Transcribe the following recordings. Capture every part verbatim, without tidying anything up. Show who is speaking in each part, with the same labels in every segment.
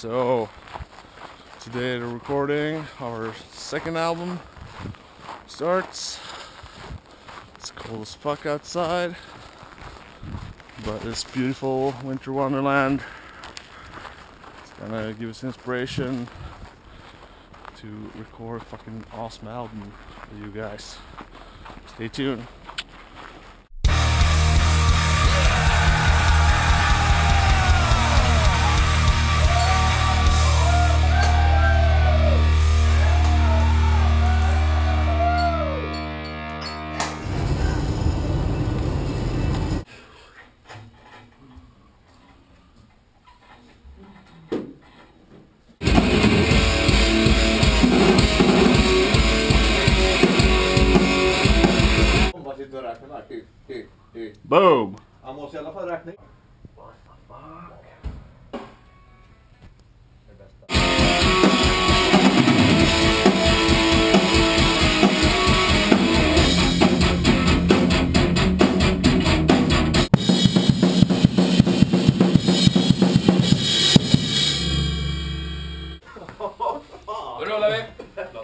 Speaker 1: So today the recording our second album starts. It's cold as fuck outside, but this beautiful winter wonderland is gonna give us inspiration to record a fucking awesome album for you guys. Stay tuned. Boom!
Speaker 2: Han måste i alla fall räkna.
Speaker 3: Då rullar vi!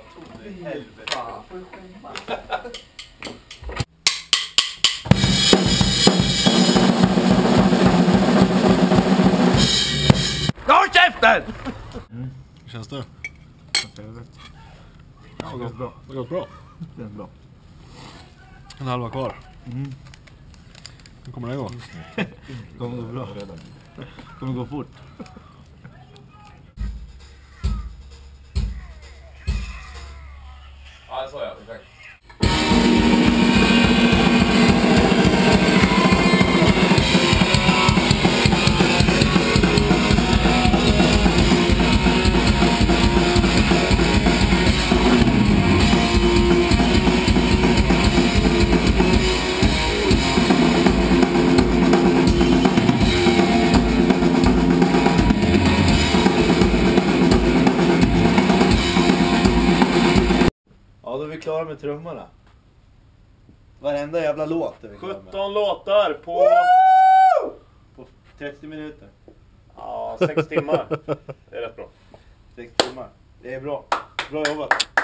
Speaker 1: Håll käften!
Speaker 4: Mm. Hur känns det? Ja, det har gått bra. Det har gått bra.
Speaker 2: Det är bra.
Speaker 4: En halva kvar.
Speaker 2: Mm.
Speaker 4: Hur kommer det gå?
Speaker 2: Det kommer gå bra. Det kommer gå fort.
Speaker 3: Ja, det sa jag. Exakt.
Speaker 2: Ja, då är vi klara med trummorna. Varenda jävla låt är vi klara med.
Speaker 5: sjutton låtar på...
Speaker 2: På trettio minuter.
Speaker 5: Ja, sex timmar. Det är rätt bra.
Speaker 2: sex timmar. Det är bra. Bra jobbat.